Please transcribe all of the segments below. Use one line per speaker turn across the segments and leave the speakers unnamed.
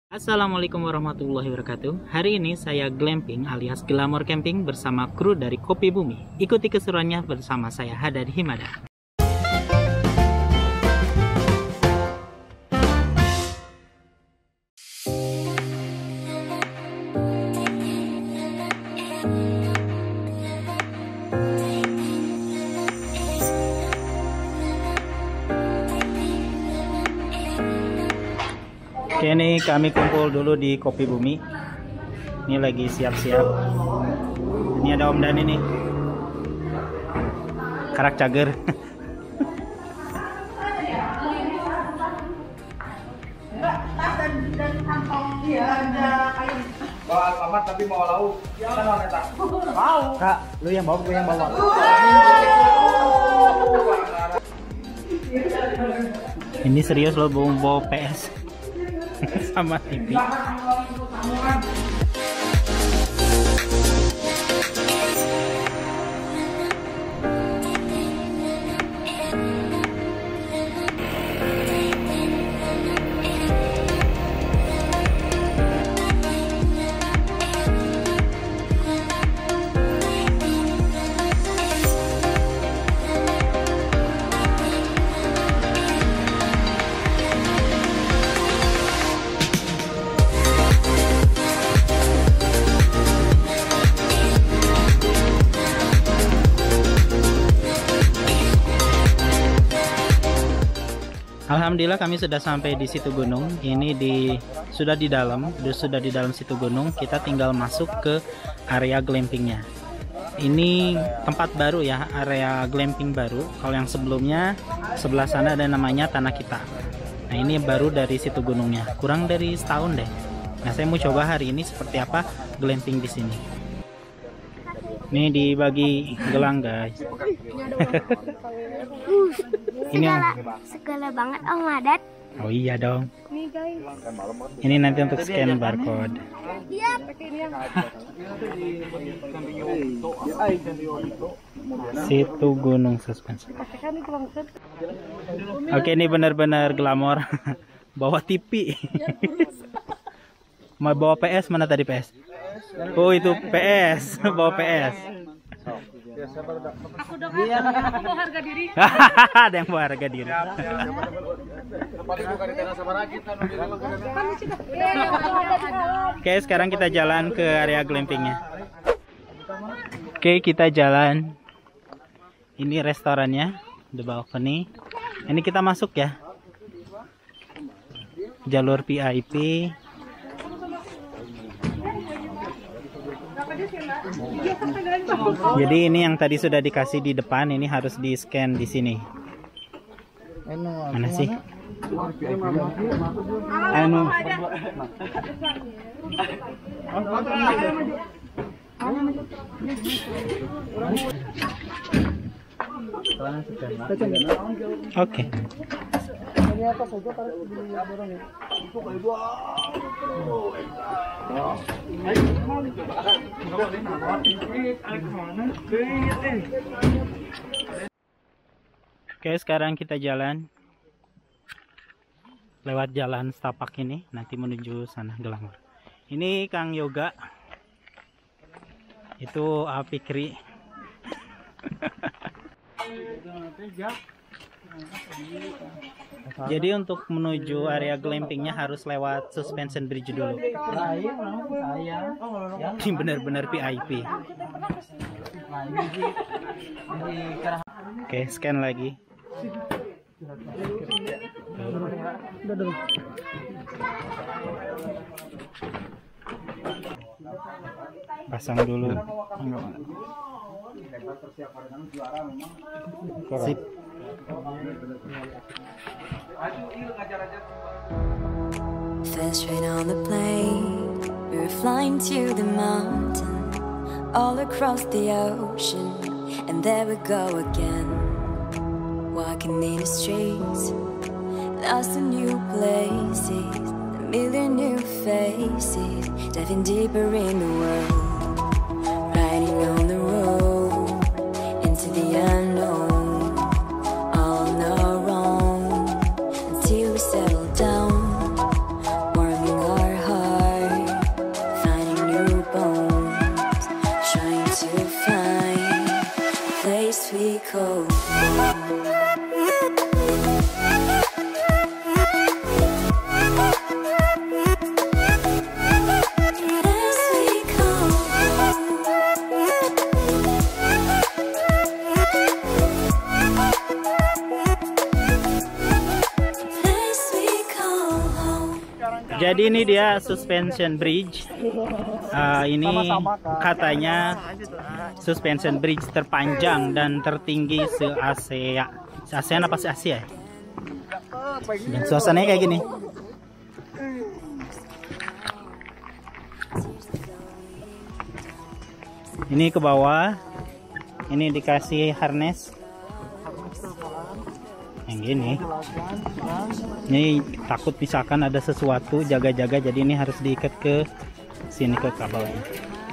Assalamualaikum warahmatullahi wabarakatuh. Hari ini saya glamping alias glamour camping bersama kru dari Kopi Bumi. Ikuti keseruannya bersama saya Hadad Himada. Oke, ini kami kumpul dulu di Kopi Bumi. Ini lagi siap-siap. Ini ada Om Dani nih, karak cager.
Bawa alfamart tapi mau lauk. Kan wanita. Mau.
Kak, lu yang bawa, gue yang bawa. Ini serius lo bawa PS sama TV. Alhamdulillah kami sudah sampai di situ gunung. Ini sudah di dalam situ gunung. Kita tinggal masuk ke area glampingnya. Ini tempat baru ya, area glamping baru. Kalau yang sebelumnya sebelah sana ada namanya Tanah Kita. Nah, ini baru dari situ gunungnya. Kurang dari setahun deh. Nah, saya mau coba hari ini seperti apa glamping di sini. Ini dibagi gelang, guys. Ini
segala banget Om Hadad.
Oh iya dong. Ini nanti untuk scan barcode. Situ Gunung Suspension. Oke, ini benar-benar glamor. Bawa TV. Mau bawa PS, mana tadi PS? Oh, itu PS. Bawa PS.
Aku dong, aku bawa harga diri.
Ada yang bawa harga diri. Oke, sekarang kita jalan ke area glampingnya. Oke, kita jalan. Ini restorannya, the balcony. Ini kita masuk ya. Jalur VIP. Jadi ini yang tadi sudah dikasih di depan, ini harus di scan di sini. Mana sih? Anu. Oke. Oke, sekarang kita jalan lewat jalan setapak ini, nanti menuju sana Gelangor. Ini Kang Yoga, itu Apikri. Jadi untuk menuju area glampingnya harus lewat suspension bridge dulu. Ini benar-benar VIP. Oke, scan lagi. Pasang dulu. Sip.
First rain on the plane, we were flying to the mountain, all across the ocean, and there we go again. Walking in the streets, lost in new places, a million new faces, diving deeper in the world, riding on the road into the unknown, all on our own, until we settle down, warming our
Jadi ini dia suspension bridge. Ini katanya suspension bridge terpanjang dan tertinggi se-Asia. Se-ASEAN apa se-Asia? Dan suasananya kayak gini. Ini ke bawah. Ini dikasih harness. Yang gini. Ini takut misalkan ada sesuatu, jaga-jaga, jadi ini harus diikat ke sini ke kabelnya.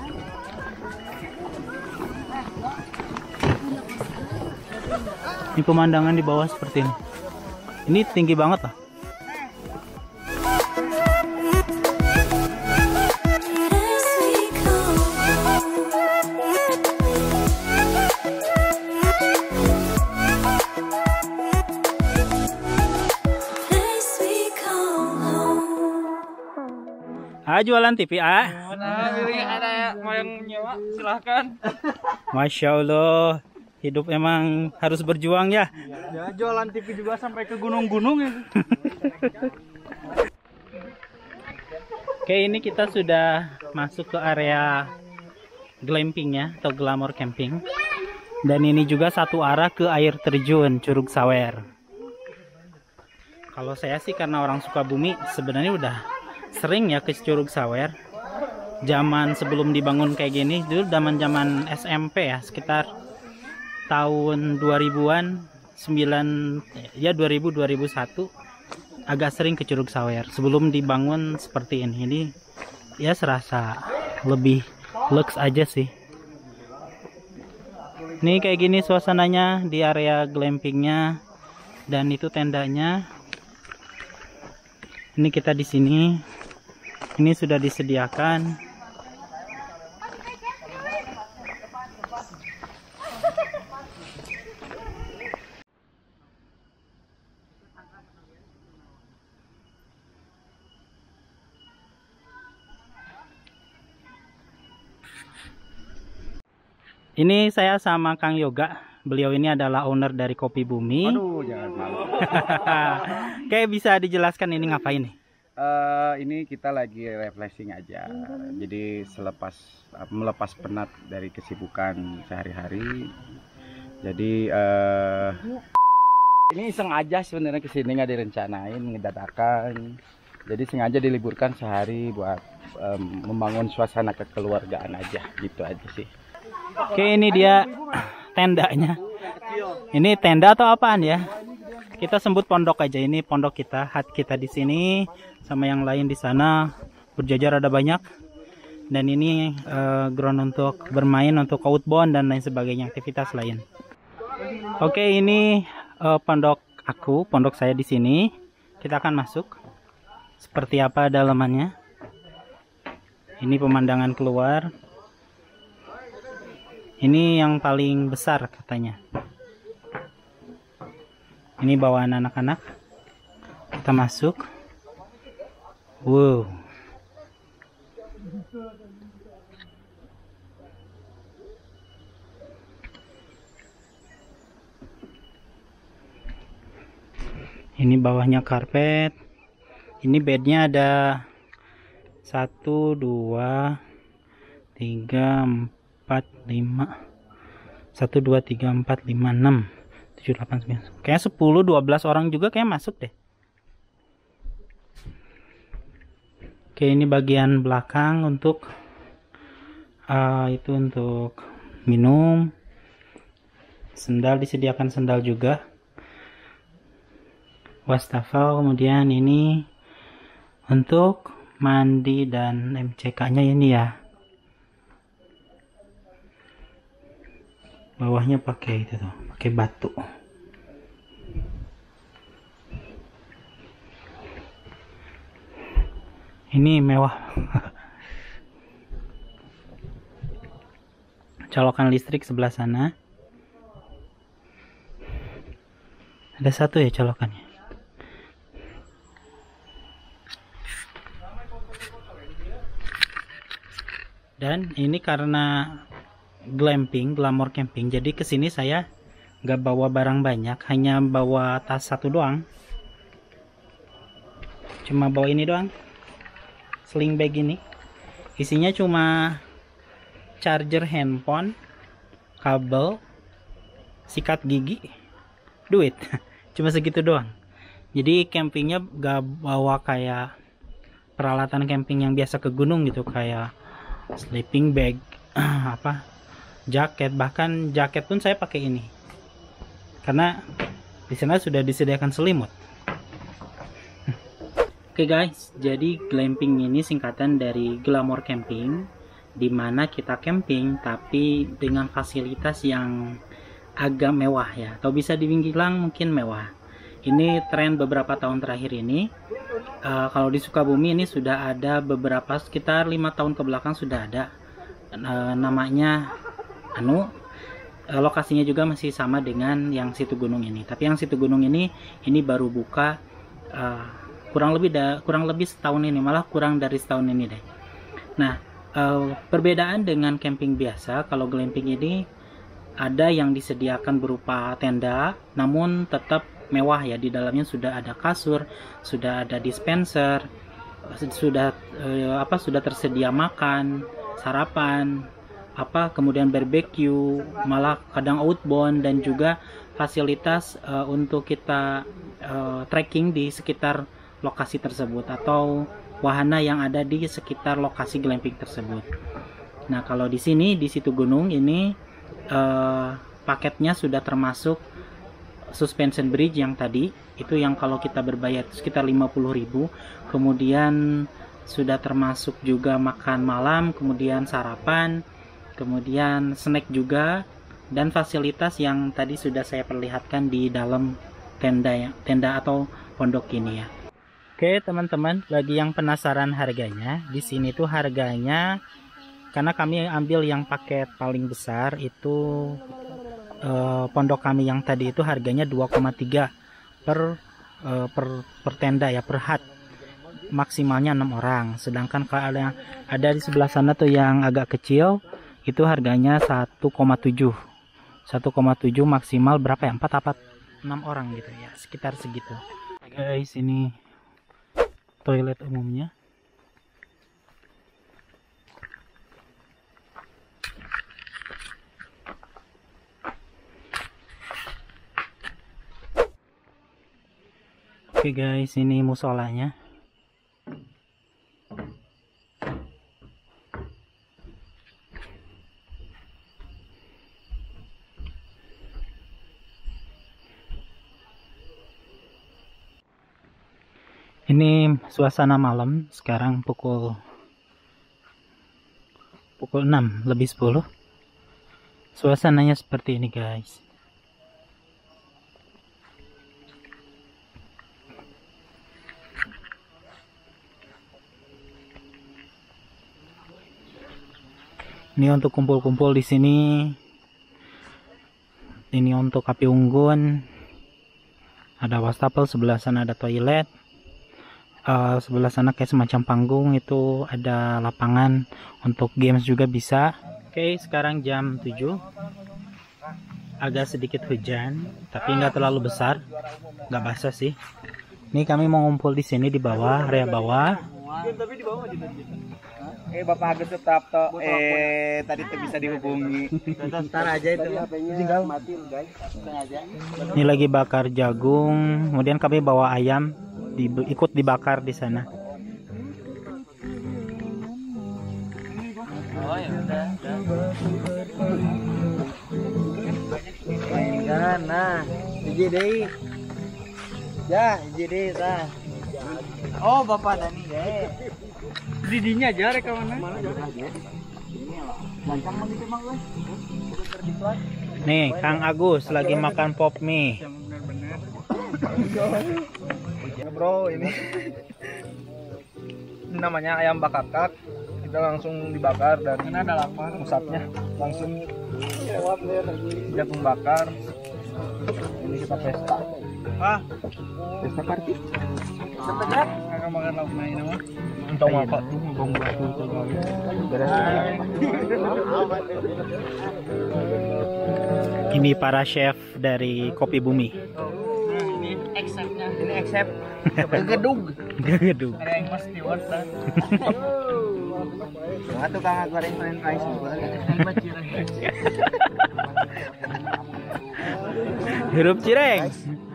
Ini pemandangan di bawah seperti ini. Ini tinggi banget lah. Jualan TV
Ada mau yang nyewa silahkan.
Masya Allah, hidup emang harus berjuang ya.
Ya jualan TV juga sampai ke gunung-gunung ya.
Oke, ini kita sudah masuk ke area glampingnya atau glamour camping. Dan ini juga satu arah ke air terjun Curug Sawer. Kalau saya sih karena orang Sukabumi sebenarnya udah sering ya ke Curug Sawer. Zaman sebelum dibangun kayak gini, dulu zaman SMP ya, sekitar tahun 2000-an, 2000-2001 agak sering ke Curug Sawer sebelum dibangun seperti ini. Ini ya serasa lebih lux aja sih. Ini kayak gini suasananya di area glampingnya, dan itu tendanya. Ini kita di sini. Ini sudah disediakan. Ini saya sama Kang Yoga. Beliau ini adalah owner dari Kopi Bumi.
Aduh, jangan malu.
Kayak bisa dijelaskan ini ngapain nih?
Ini kita lagi refreshing aja. Jadi melepas penat dari kesibukan sehari-hari. Jadi ini iseng aja sebenarnya, kesini nggak direncanain, ngedadakan. Jadi sengaja diliburkan sehari buat membangun suasana kekeluargaan aja, gitu aja sih.
Oke, ini dia tendanya. Ini tenda atau apaan ya? Kita sebut pondok aja. Ini pondok kita, hut kita di sini sama yang lain di sana. Berjajar ada banyak. Dan ini ground untuk bermain, untuk outbound dan lain sebagainya, aktivitas lain. Oke, ini pondok saya di sini. Kita akan masuk. Seperti apa dalamannya? Ini pemandangan keluar. Ini yang paling besar katanya. Ini bawaan anak-anak. Kita masuk. Wow. Ini bawahnya karpet. Ini bednya ada 1, 2, 3, 4, 5. 1, 2, 3, 4, 5, 6, 7, 8, 9. Kayaknya 10, 12 orang juga kayak masuk deh. Oke, ini bagian belakang untuk itu untuk minum. Sendal, disediakan sendal juga. Wastafel, kemudian ini untuk mandi dan MCK-nya ini ya. Bawahnya pakai itu tuh, pakai batu. Ini mewah. Colokan listrik sebelah sana. Ada satu ya colokannya. Dan ini karena glamour camping, jadi kesini saya nggak bawa barang banyak, hanya bawa tas satu doang, cuma bawa ini doang, sling bag ini. Isinya cuma charger handphone, kabel, sikat gigi, duit. Cuma segitu doang. Jadi campingnya gak bawa kayak peralatan camping yang biasa ke gunung gitu, kayak sleeping bag, jaket. Bahkan jaket pun saya pakai ini karena di sana sudah disediakan selimut. Oke guys, jadi glamping ini singkatan dari Glamour Camping, dimana kita camping tapi dengan fasilitas yang agak mewah ya, atau bisa dibilang mungkin mewah. Ini tren beberapa tahun terakhir ini. Kalau di Sukabumi ini sudah ada beberapa, sekitar 5 tahun ke belakang sudah ada. Namanya lokasinya juga masih sama dengan yang Situ Gunung ini. Tapi yang Situ Gunung ini baru buka kurang lebih setahun ini, malah kurang dari setahun ini deh. Nah, perbedaan dengan camping biasa, kalau glamping ini ada yang disediakan berupa tenda, namun tetap mewah ya. Di dalamnya sudah ada kasur, sudah ada dispenser, sudah tersedia makan, sarapan, kemudian barbecue, malah kadang outbound, dan juga fasilitas untuk kita trekking di sekitar lokasi tersebut atau wahana yang ada di sekitar lokasi glamping tersebut. Nah, kalau di sini di Situ Gunung ini paketnya sudah termasuk suspension bridge yang tadi itu, yang kalau kita berbayar sekitar 50.000. Kemudian sudah termasuk juga makan malam, kemudian sarapan, kemudian snack juga, dan fasilitas yang tadi sudah saya perlihatkan di dalam tenda atau pondok ini ya. Oke teman-teman, bagi yang penasaran harganya, di sini tuh harganya, karena kami ambil yang paket paling besar itu, pondok kami yang tadi itu harganya 2,3 per tenda ya, per hut, maksimalnya 6 orang. Sedangkan kalau ada yang ada di sebelah sana tuh yang agak kecil, itu harganya 1,7 maksimal berapa ya, 4 apa 6 orang gitu ya, sekitar segitu. Guys, ini toilet umumnya. Oke guys, ini musolanya. Ini suasana malam, sekarang pukul 6 lebih 10. Suasananya seperti ini guys. Ini untuk kumpul-kumpul di sini. Ini untuk api unggun. Ada wastafel, sebelah sana ada toilet. Sebelah sana kayak semacam panggung, itu ada lapangan untuk games juga bisa. Oke, sekarang jam 7. Agak sedikit hujan, tapi nggak terlalu besar, nggak basah sih. Ini kami mau ngumpul di sini di bawah, area bawah.
Bapak Agus tetap tadi tuh bisa dihubungi.
Ntar aja itu.
Ini lagi bakar jagung, kemudian kami bawa ayam, ikut dibakar di sana.
Oh ya udah. Mainkan, nah, hiji deui. Ya, hiji deui tah. Oh, Bapak Dani ge. Didinya aja rek mana?
Nih, Kang Agus lagi makan pop mie.
Bro, ini namanya ayam bakakak. Kita langsung dibakar dan ini ada lapar, musapnya langsung jagung bakar. Ini kita pesta. Pesta party. Setelah akan makan lauk main nama. Entah apa tuh bong batu tuh.
Ini para chef dari Kopi Bumi.
accept-nya.
Ini accept. Gedug.
Gedug.
Ada yang mas steward dah. Wah, tukang goreng french fries juga.
Hirup cireng.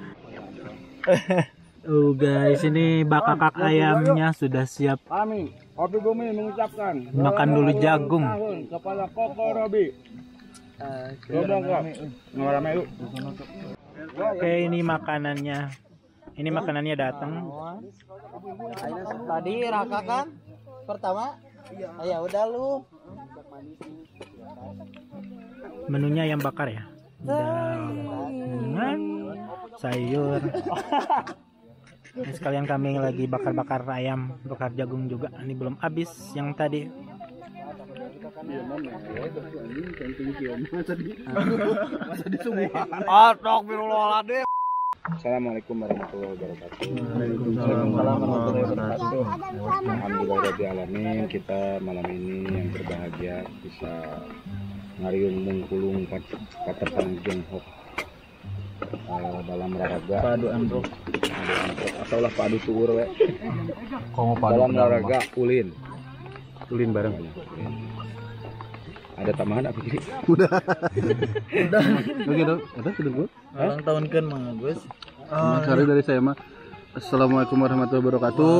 Oh guys, ini bakakak ayamnya sudah siap.
Kami, Kopi Bumi mengucapkan
Makan dulu jagung.
tahun kepada Koko Robi.
Oke, ini makanannya. Ini makanannya datang.
Tadi Raka kan pertama. Ya udah lu.
Menunya ayam bakar ya. Dengan sayur. Ini sekalian kami lagi bakar-bakar ayam, bakar jagung juga. Ini belum habis yang tadi.
Astagfirullahaladzim.
Assalamualaikum warahmatullahi wabarakatuh. Waalaikumsalam. Alhamdulillahirrahmanirrahim. Kita malam ini yang berbahagia bisa ngariung mungkulung paterpang jenghok dalam olahraga padu androk atau lah padu tuur we dalam olahraga ulin bareng ada tambahan apa sih? Udah begitu ada sudah gua
Ulang tahun kan Mang Agus.
Cari dari saya mah. Assalamualaikum warahmatullahi wabarakatuh.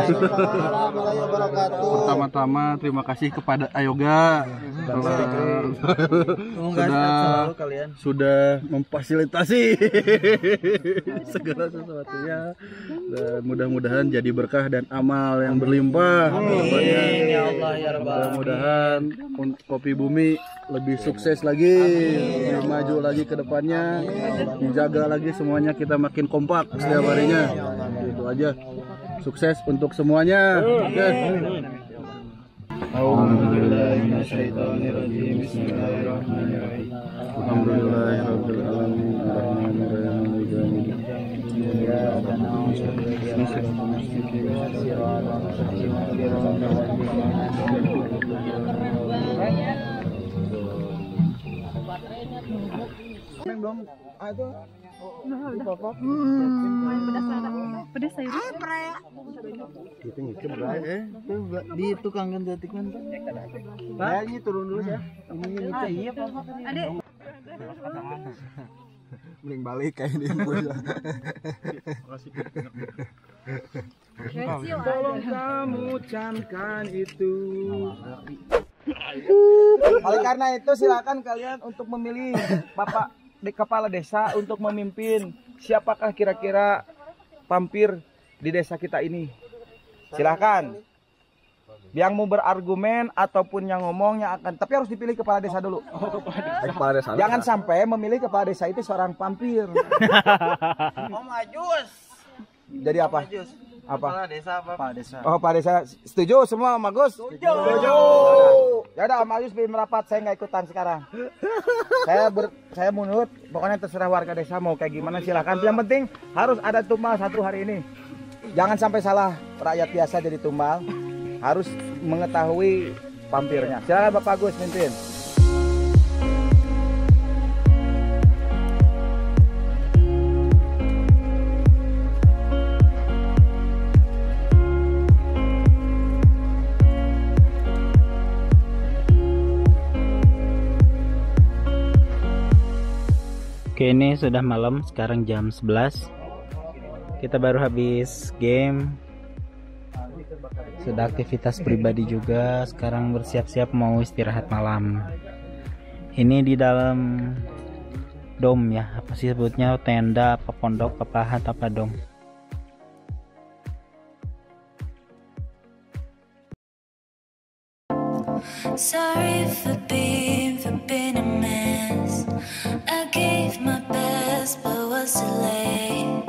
Pertama-tama terima kasih kepada Ayoga sudah memfasilitasi segala sesuatunya dan mudah-mudahan jadi berkah dan amal yang berlimpah.
Amin ya Allah ya Rabbal.
Mudah-mudahan Kopi Bumi lebih sukses lagi, lebih maju lagi ke depannya, dijaga lagi semuanya, kita makin kompak setiap harinya. Itu aja. Sukses untuk semuanya. Oke.
Pedas sayur.
Di tukang ganti kan. Kayaknya turun dulu ya. Iya Pak.
Adek.
Mending balik kayak ini. Tolong kamu camkan itu.
Oleh karena itu silakan kalian untuk memilih Bapak Kepala Desa untuk memimpin. Siapakah kira-kira pampir di desa kita ini? Silahkan. Yang mau berargumen ataupun yang ngomongnya akan, tapi harus dipilih kepala desa dulu.
Kepala desa.
Jangan sampai memilih kepala desa itu seorang pampir.
Om Ajus.
Jadi apa? Apa?
Kepala desa apa? Kepala desa.
Oh, Pak Desa setuju semua, Om Agus? Setuju. Ya udah, Om Agus pilih merapat, saya nggak ikutan sekarang. Saya mundur, pokoknya terserah warga desa mau kayak gimana silakan. Yang penting harus ada tumbal satu hari ini. Jangan sampai salah rakyat biasa jadi tumbal. Harus mengetahui pampirnya. Silakan Bapak Agus mimpin.
Oke, ini sudah malam, sekarang jam 11. Kita baru habis game. Sudah aktivitas pribadi juga. Sekarang bersiap-siap mau istirahat malam. Ini di dalam dom ya, apa sih sebutnya, tenda apa pondok apa hat apa dom.
Sorry for being a mess. I gave my best, but was too late.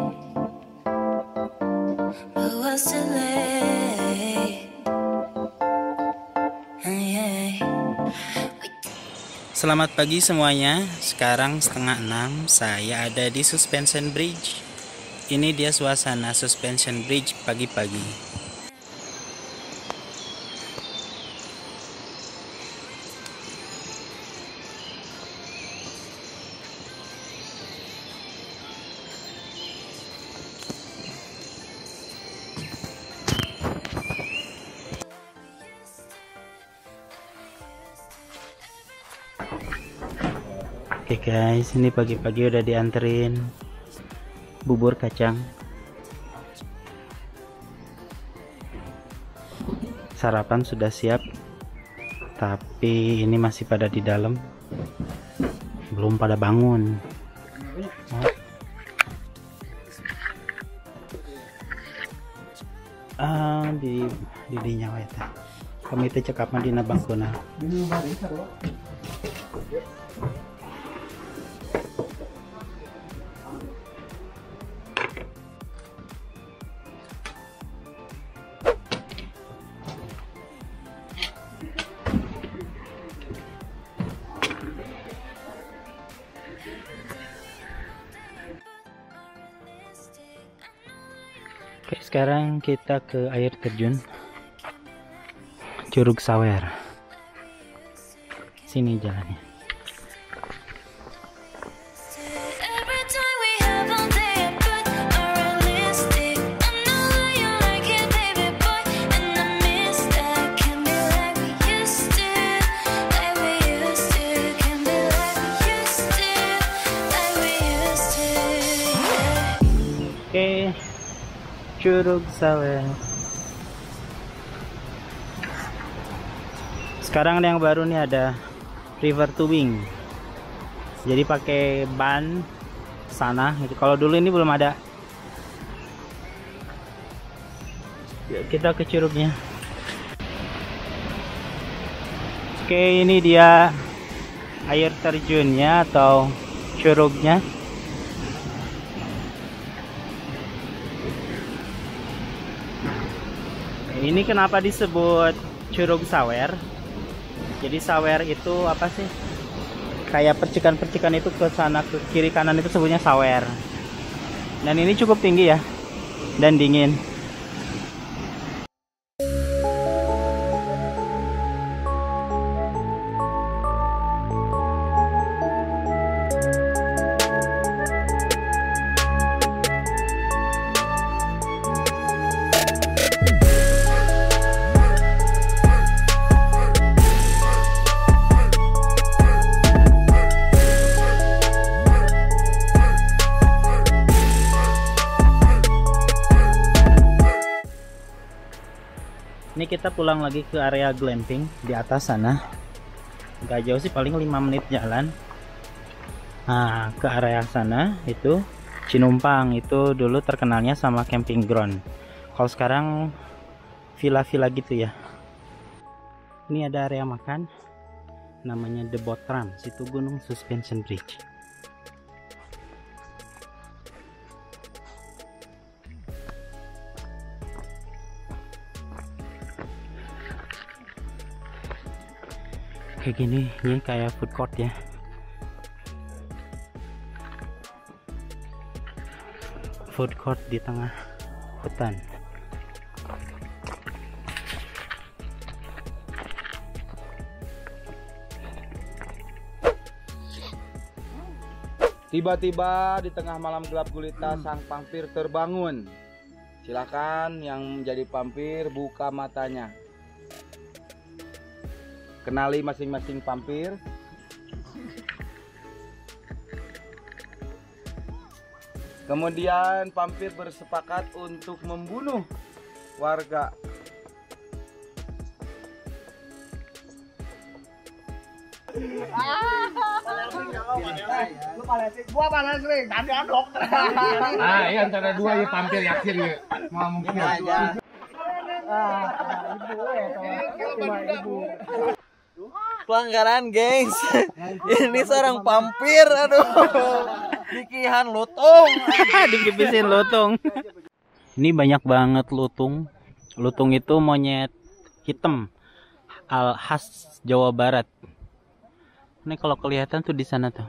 But was too late. Yeah.
Selamat pagi semuanya. Sekarang 5:30. Saya ada di Suspension Bridge. Ini dia suasana Suspension Bridge pagi-pagi. Oke guys, ini pagi-pagi udah dianterin bubur kacang. Sarapan sudah siap, tapi ini masih pada di dalam, belum pada bangun. Di nyawa ya. Kami itu cekapan di nabangkuna. Oke, sekarang kita ke air terjun Curug Sawer. Sini jalannya. Oke, Curug Sawer. Sekarang yang baru nih ada river tubing. Jadi pakai ban sana. Kalau dulu ini belum ada. Yuk kita ke curugnya. Oke, ini dia air terjunnya atau curugnya. Ini kenapa disebut Curug Sawer? Jadi sawer itu apa sih? Kayak percikan-percikan itu ke sana ke kiri kanan itu sebutnya sawer. Dan ini cukup tinggi ya. Dan dingin. Ini kita pulang lagi ke area glamping di atas sana. Gak jauh sih, paling 5 menit jalan. Nah, ke area sana itu Cinumpang, itu dulu terkenalnya sama camping ground. Kalau sekarang villa-villa gitu ya. Ini ada area makan, namanya The Boat Tram, situ Gunung Suspension Bridge. Kayak gini, ini kayak food court ya. Food court di tengah hutan.
Tiba-tiba di tengah malam gelap gulita sang vampir terbangun. Silakan yang menjadi vampir buka matanya. Kenali masing-masing vampir. Kemudian vampir bersepakat untuk membunuh warga.
Gua paling sering tadi dokter.
Ah, iya antara dua ya vampir yakin ya. Mau mungkin.
Pelanggaran, gengs. Ini seorang vampir, aduh. Dikihan lutung.
Dikipisin lutung. Ini banyak banget lutung. Lutung itu monyet hitam khas Jawa Barat. Ini kalau kelihatan tuh di sana tuh.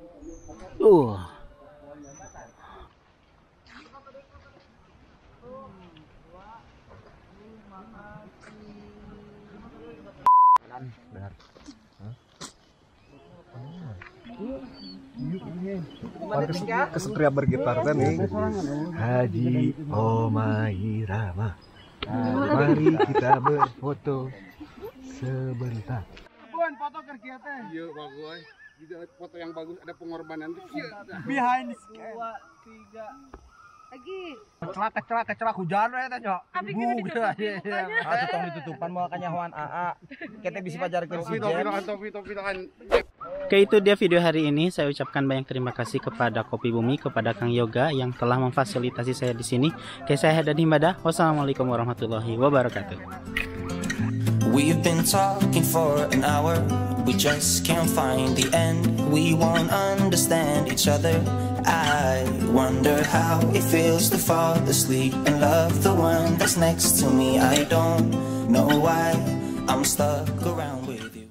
Kesatria bergitar kan nih.
Haji Omai Rama. Mari kita berfoto sebentar.
Bun, foto kegiatan. Yuk, bagus.
Bisa foto yang bagus, ada pengorbanan.
Behind the scan. 2, 3.
Lagi.
Kecelak hujan we teh nya.
Abi kita ditutup mukanya.
Ah tong ditutupan moal kanyahoan AA. Kita bisa pajarkeun si
Topi kan.
Oke, itu dia video hari ini. Saya ucapkan banyak terima kasih kepada Kopi Bumi, kepada Kang Yoga yang telah memfasilitasi saya di sini. Oke, saya Hadan Himbada. Wassalamualaikum warahmatullahi wabarakatuh.
We've been talking for an hour. We just can't find the end. We won't understand each other. I wonder how it feels to fall asleep and love the one that's next to me. I don't know why I'm stuck around with you.